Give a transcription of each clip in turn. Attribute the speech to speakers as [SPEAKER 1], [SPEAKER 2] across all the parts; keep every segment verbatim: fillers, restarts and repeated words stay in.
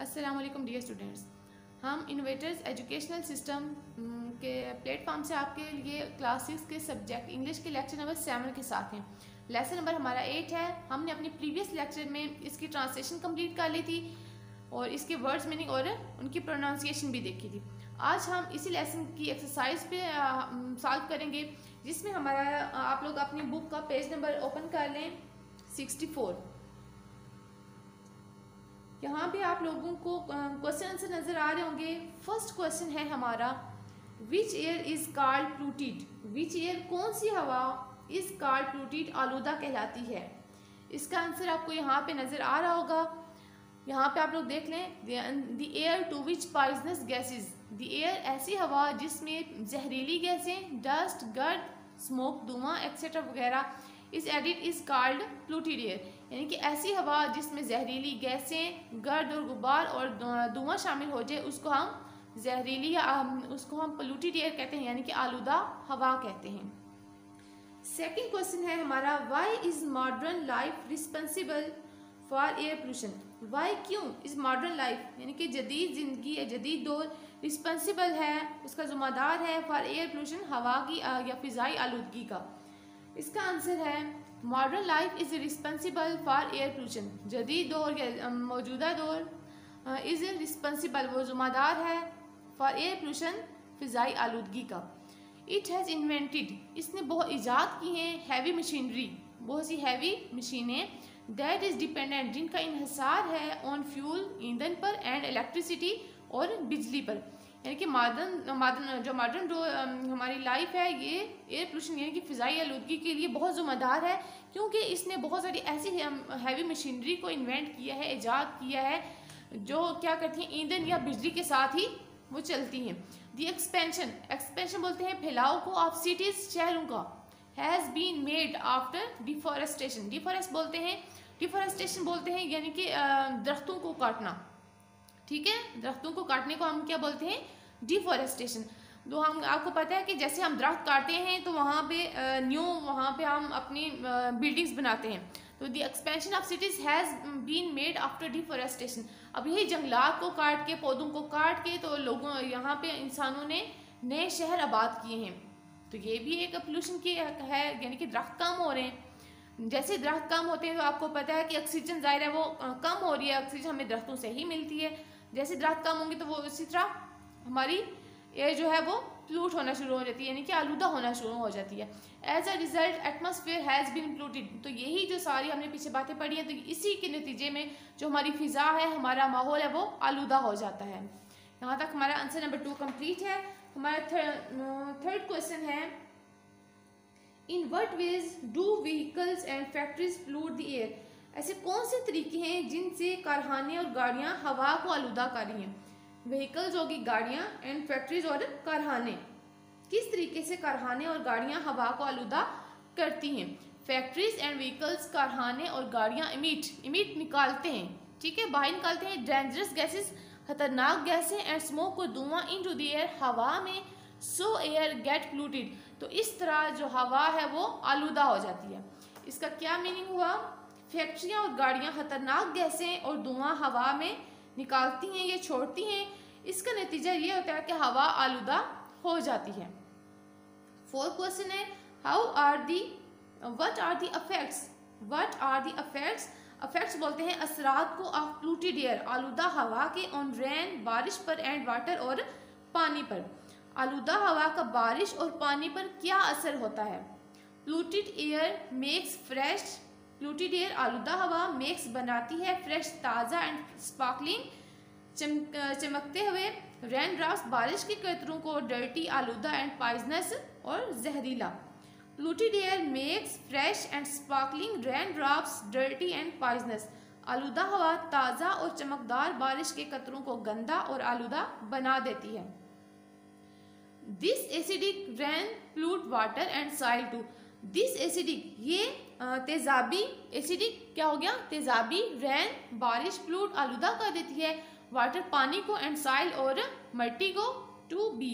[SPEAKER 1] अस्सलाम वालेकुम dear students, हम इनोवेटर्स एजुकेशनल सिस्टम के प्लेटफॉर्म से आपके लिए क्लासेस के सब्जेक्ट इंग्लिश के लेक्चर नंबर सेवन के साथ हैं। लेसन नंबर हमारा एट है। हमने अपनी प्रीवियस लेक्चर में इसकी ट्रांसलेशन कंप्लीट कर ली थी और इसके वर्ड्स मीनिंग और उनकी प्रोनाउंसिएशन भी देखी थी। आज हम इसी लेसन की एक्सरसाइज पे सॉल्व करेंगे, जिसमें हमारा आप लोग अपनी बुक का पेज नंबर ओपन कर लें सिक्सटी फोर। यहाँ पे आप लोगों को क्वेश्चन आंसर नजर आ रहे होंगे। फर्स्ट क्वेश्चन है हमारा, which air is called polluted. Which air कौन सी हवा इज कॉल्ड प्लूटिड आलूदा कहलाती है। इसका आंसर आपको यहाँ पे नजर आ रहा होगा। यहाँ पे आप लोग देख लें, the air to which poisonous gases. The air ऐसी हवा जिसमें जहरीली गैसें, डस्ट, गर्द, स्मोक, धुआं एक्सेट्रा वगैरह is added is called polluted air. यानी कि ऐसी हवा जिसमें जहरीली गैसें, गर्द और गुबार और धुआं शामिल हो जाए उसको हम जहरीली या उसको हम प्लूटिड एयर कहते हैं, यानी कि आलूदा हवा कहते हैं। सेकंड क्वेश्चन है हमारा, why is modern life responsible for air pollution. Why क्यों इज मॉडर्न लाइफ यानी कि जदीद ज़िंदगी या जदीद दौर रिस्पॉन्सिबल है, उसका जिम्मेदार है फॉर एयर पोल्यूशन, हवा की या फिजाई आलूदगी का। इसका आंसर है modern life is responsible for air pollution. जदीद दौर या मौजूदा दौर इज़ रिस्पॉन्सिबल, वो जिम्मेदार है फॉर एयर पोल्यूशन, फिजाई आलूदगी का। इट हैज़ इन्वेंटेड, इसने बहुत ईजाद की हैं, हैवी मशीनरी, बहुत सी हैवी मशीनें, दैट इज़ डिपेंडेंट, जिनका इन्हिसार है ऑन फ्यूल, ईंधन पर, एंड इलेक्ट्रिसिटी, और बिजली पर। यानी कि मॉडर्न मॉडर्न जो मॉडर्न जो हमारी लाइफ है ये एयर पोल्यूशन यानी कि फ़िज़ाई आलूदगी के लिए बहुत ज़िम्मेदार है, क्योंकि इसने बहुत सारी ऐसी हैवी मशीनरी को इन्वेंट किया है, ईजाद किया है, जो क्या करती हैं, ईंधन या बिजली के साथ ही वो चलती हैं। दी एक्सपेंशन, एक्सपेंशन बोलते हैं फैलाव को, ऑफ सिटीज़, शहरों का, has been made after deforestation. Deforest बोलते हैं डिफॉरेस्टेशन बोलते हैं यानी कि दरख्तों को काटना, ठीक है। दरख्तों को काटने को हम क्या बोलते हैं, डिफॉरेस्टेशन। तो हम आपको पता है कि जैसे हम दरख्त काटते हैं तो वहाँ पे न्यू वहाँ पे हम अपनी बिल्डिंग्स बनाते हैं। तो the expansion of cities has been made after deforestation. अब यही जंगलात को काट के, पौधों को काट के, तो लोगों यहाँ पे इंसानों ने नए शहर आबाद किए हैं। तो ये भी एक पोल्यूशन की है, यानी कि दरख्त कम हो रहे हैं। जैसे दरख्त कम होते हैं तो आपको पता है कि ऑक्सीजन ज़ाहिर है वो कम हो रही है, ऑक्सीजन हमें दरख्तों से ही मिलती है। जैसे दरख्त कम होंगे तो वो इसी तरह हमारी एयर जो है वो प्लूट होना शुरू हो जाती है, यानी कि आलूदा होना शुरू हो जाती है। As a result atmosphere has been polluted. तो यही जो सारी हमने पीछे बातें पढ़ी हैं, तो इसी के नतीजे में जो हमारी फ़िज़ा है, हमारा माहौल है, वो आलूदा हो जाता है। यहाँ तक हमारा आंसर नंबर टू कंप्लीट है। हमारा थर्ड क्वेश्चन है, in what ways do vehicles and factories pollute the air. ऐसे कौन से तरीके हैं जिनसे कारखाने और गाड़ियाँ हवा को आलूदा कर रही हैं। व्हीकल्स होगी गाड़ियाँ, एंड फैक्ट्रीज और कारखाने। किस तरीके से कारखाने और गाड़ियाँ हवा को आलूदा करती हैं। फैक्ट्रीज एंड व्हीकल्स, कारखाने और गाड़ियाँ इमिट इमिट निकालते हैं, ठीक है, बाहर निकालते हैं डेंजरस गैसेस, खतरनाक गैसें, एंड स्मोक को धुआं इन टू द एयर, हवा में, सो एयर गेट प्लूटेड। तो इस तरह जो हवा है वो आलूदा हो जाती है। इसका क्या मीनिंग हुआ, फैक्ट्रियाँ और गाड़ियाँ खतरनाक गैसें और धुआं हवा में निकालती हैं, ये छोड़ती हैं, इसका नतीजा ये होता है कि हवा आलूदा हो जाती है। फोर्थ क्वेश्चन है, how are the what are the effects what are the effects effects बोलते हैं असरात को, ऑफ प्लूटेड एयर, आलूदा हवा के, ऑन रेन, बारिश पर, एंड वाटर, और पानी पर। आलूदा हवा का बारिश और पानी पर क्या असर होता है। Polluted air makes fresh, polluted air आलूदा हवा मेक्स बनाती है, फ्रेश, ताज़ा, एंड स्पार्कलिंग, चमक चमकते हुए, रेन ड्रॉप्स बारिश के कतरों को, डर्टी, आलूदा, एंड पॉइजनस और जहरीला। Polluted air makes fresh and sparkling rain drops dirty and poisonous. आलूदा हवा ताज़ा और चमकदार बारिश के कतरों को गंदा और आलूदा बना देती है। This acidic rain pollute water and soil too. This acidic, ये तेजाबी, एसिडिक क्या हो गया, तेजाबी, रेन बारिश, प्लूट आलूदा कर देती है, वाटर पानी को, एंड सॉइल और मट्टी को, to be.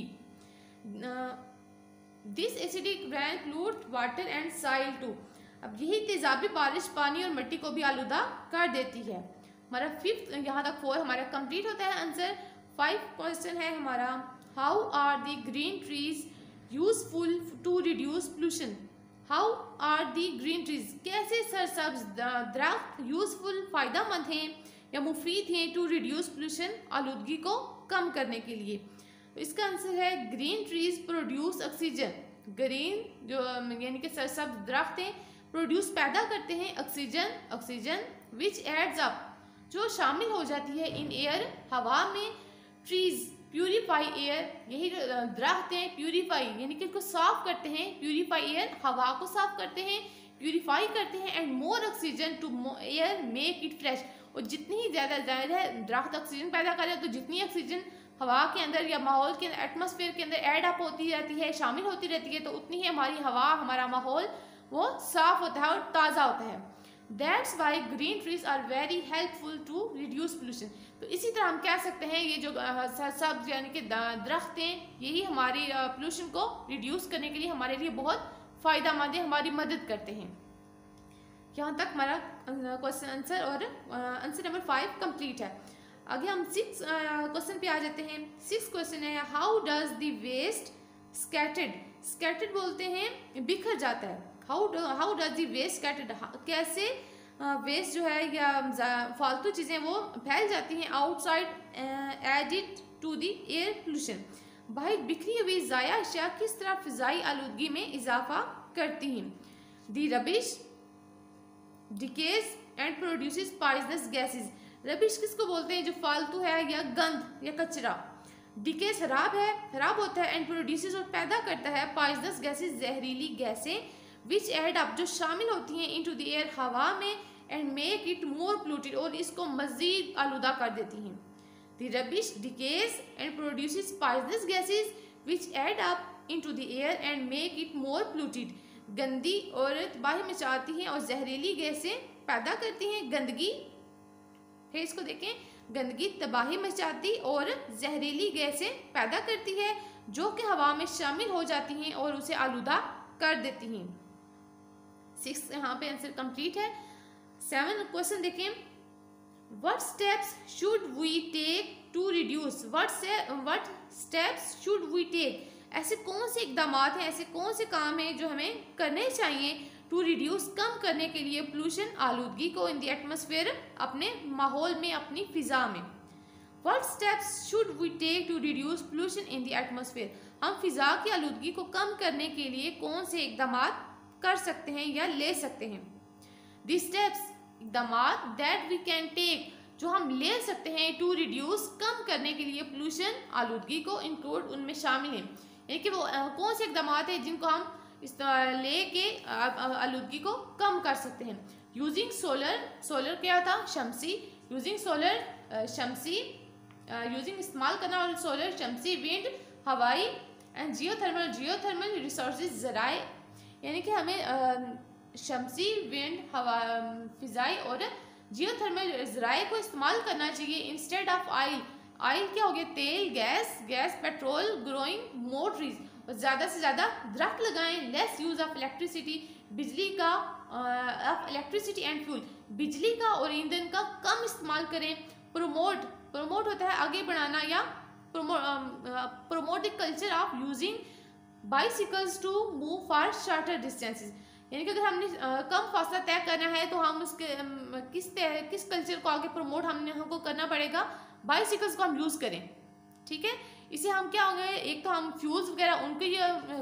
[SPEAKER 1] This acidic rain pollute water and soil too. अब यही तेजाबी बारिश पानी और मिट्टी को भी आलूदा कर देती है। हमारा फिफ्थ, यहाँ तक फोर हमारा कंप्लीट होता है आंसर। फाइव क्वेश्चन है हमारा, how are the green trees useful to reduce pollution. How are the green trees, कैसे सरसब्ज दरख्त यूजफुल फायदेमंद हैं या मुफीद हैं टू रिड्यूस पोल्यूशन, आलूदगी को कम करने के लिए। तो इसका आंसर है green trees produce oxygen. Green जो यानी कि सरसब्ज दरख्त हैं प्रोड्यूस पैदा करते हैं oxygen, oxygen which adds up जो शामिल हो जाती है इन एयर हवा में। ट्रीज प्यूरीफाई एयर, यही दरख्त हैं प्यूरीफाई यानी कि इसको साफ करते हैं, प्यूरीफाई एयर हवा को साफ करते हैं, प्यूरीफाई करते हैं and more oxygen to air make it fresh. और जितनी ही ज़्यादा ज़ाहिर है दरख्त ऑक्सीजन पैदा करे तो जितनी ऑक्सीजन हवा के अंदर या माहौल के एटमॉस्फेयर के अंदर ऐड अप होती रहती है, शामिल होती रहती है, तो उतनी ही हमारी हवा, हमारा माहौल वो साफ होता है और ताज़ा होता है। That's why green trees are very helpful to reduce pollution. तो इसी तरह हम कह सकते हैं ये जो सब्ज यानी कि दरख्त हैं यही हमारी पोल्यूशन को रिड्यूस करने के लिए हमारे लिए बहुत फ़ायदेमंद है, हमारी मदद करते हैं। यहाँ तक हमारा क्वेश्चन आंसर और आंसर नंबर फाइव कंप्लीट है। आगे हम सिक्स क्वेश्चन पे आ जाते हैं। सिक्स क्वेश्चन है, how does the waste scattered, scattered बोलते हैं बिखर जाता है। How how does the waste scattered, कैसे वेस्ट जो है या फालतू चीज़ें वो फैल जाती हैं outside added to the air pollution. बाहर बिखरी हुई ज़ाया अशिया किस तरह फ़िज़ाई आलूदगी में इजाफा करती हैं। The rubbish decays and produces poisonous gases. Rubbish किसको बोलते हैं, जो फालतू है या गंद या कचरा। डिकेज खराब है, खराब होता है, एंड प्रोड्यूसेस और पैदा करता है पॉइजनस गैसेस जहरीली गैसें विच एड अप जो शामिल होती हैं इनटू द एयर हवा में and make it more polluted और इसको मजीद आलूदा कर देती हैं। The rubbish decays and produces poisonous gases which add up into the air and make it more polluted, गंदी और तबाही मचाती हैं और जहरीली गैसें पैदा करती हैं। गंदगी, फिर इसको देखें, गंदगी तबाही मचाती और जहरीली गैसें पैदा करती है जो कि हवा में शामिल हो जाती हैं और उसे आलूदा कर देती हैं। सिक्स यहाँ पे आंसर कंप्लीट है। सेवन क्वेश्चन देखें, what steps should we take to reduce, what से what steps should we take, ऐसे कौन से इकदाम हैं, ऐसे कौन से काम हैं जो हमें करने चाहिए टू रिड्यूस कम करने के लिए पोल्यूशन आलूदगी को इन द एटमॉस्फेयर, अपने माहौल में, अपनी फिजा में। What steps should we take to reduce pollution in the atmosphere, हम फिजा की आलूदगी को कम करने के लिए कौन से इकदाम कर सकते हैं या ले सकते हैं। द स्टेप्स इकदाम दैट वी कैन टेक, जो हम ले सकते हैं टू रिड्यूस कम करने के लिए पोल्यूशन आलूदगी को, इंक्लूड उनमें शामिल हैं, यानी कि वो आ, कौन से इकदाम हैं जिनको हम इस ले के आलूदगी को कम कर सकते हैं। यूजिंग सोलर, सोलर क्या था, शमसी, यूजिंग सोलर शमसी, यूजिंग इस्तेमाल करना और सोलर शमसी, विंड हवाई, एंड जियोथर्मल, जियोथर्मल रिसोर्सेज जराए, यानी कि हमें आ, शमसी, विंड, हवा, फिजाई और जियोथर्मल जराए को इस्तेमाल करना चाहिए इंस्टेड ऑफ ऑयल। ऑयल क्या हो गया, तेल, gas, gas petrol, growing more trees, और ज़्यादा से ज़्यादा दरख्त लगाएं। लेस यूज़ ऑफ इलेक्ट्रिसिटी, बिजली का ऑफ इलेक्ट्रिसिटी एंड फ्यूल, बिजली का और ईंधन का कम इस्तेमाल करें। प्रोमोट, प्रोमोट होता है आगे बढ़ाना या promote the culture of using bicycles to move for shorter distances, यानी कि अगर हमने कम फासला तय करना है तो हम उसके किस किस कल्चर को आगे प्रमोट हमने हमको करना पड़ेगा, बाइसिकल्स को हम यूज़ करें। ठीक है, इसे हम क्या हो गए, एक तो हम फ्यूल्स वगैरह उनके ये,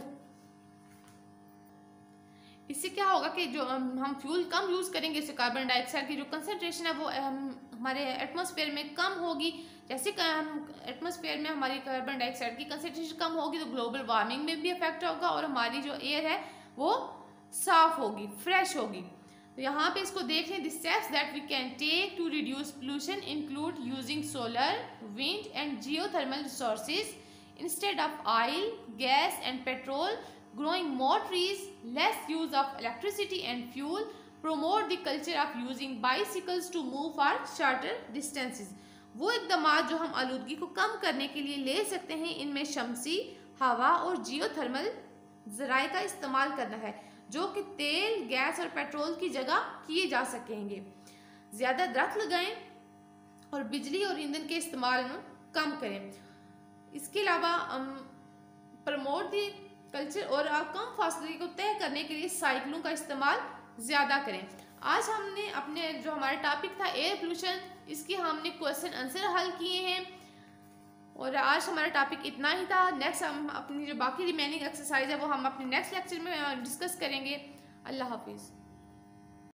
[SPEAKER 1] इससे क्या होगा कि जो हम फ्यूल कम यूज़ करेंगे इससे कार्बन डाइऑक्साइड की जो कंसंट्रेशन है वो हमारे एटमॉस्फेयर में कम होगी। जैसे एटमॉस्फेयर में हमारी कार्बन डाइऑक्साइड की कंसंट्रेशन कम होगी तो ग्लोबल वार्मिंग में भी इफेक्ट होगा और हमारी जो एयर है वो साफ होगी, फ्रेश होगी। तो यहाँ पे इसको देख लें, the steps that we can take to reduce pollution include using solar, wind and geothermal resources instead of oil, gas and petrol, growing more trees, less use of electricity and fuel, promote the culture of using bicycles to move for shorter distances। वो इक़दाम जो हम आलूदगी को कम करने के लिए ले सकते हैं, इनमें शमसी, हवा और जियोथर्मल ज़राए का इस्तेमाल करना है जो कि तेल, गैस और पेट्रोल की जगह किए जा सकेंगे। ज़्यादा दरख्त लगाएं, और बिजली और ईंधन के इस्तेमाल को कम करें। इसके अलावा प्रमोट दी कल्चर और कम फासले को तय करने के लिए साइकिलों का इस्तेमाल ज़्यादा करें। आज हमने अपने जो हमारा टॉपिक था एयर पोल्यूशन, इसके हमने क्वेश्चन आंसर हल किए हैं और आज हमारा टॉपिक इतना ही था। नेक्स्ट हम अपनी जो बाकी रिमेनिंग एक्सरसाइज है वो हम अपने नेक्स्ट लेक्चर में डिस्कस करेंगे। अल्लाह हाफिज़।